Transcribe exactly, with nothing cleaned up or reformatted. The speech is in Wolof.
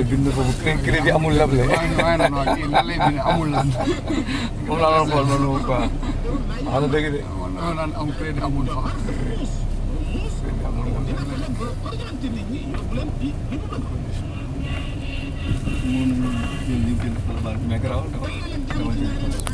bind foofu crédit amul leble. waaye nag waaw kii lan lay bind amul lan. moom laa doon xool noonu quoi. wax na dëgg de. waaw naan am crédit amul sax. crédit amul leble. mun jël li gën a mais garaaw dama dama jël